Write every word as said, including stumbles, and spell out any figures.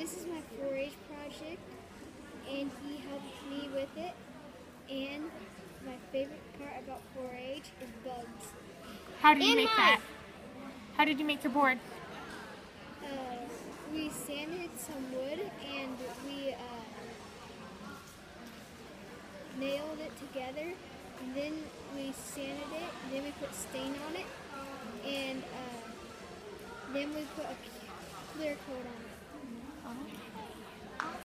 this is my four H project, and he helped me with it. And my favorite part about four H is bugs. How did you and make life. that? How did you make your board? Uh, we sanded some wood and we uh, nailed it together. And then we sanded it. And then we put stain on it, and uh, then we put a clear coat on it. Oh.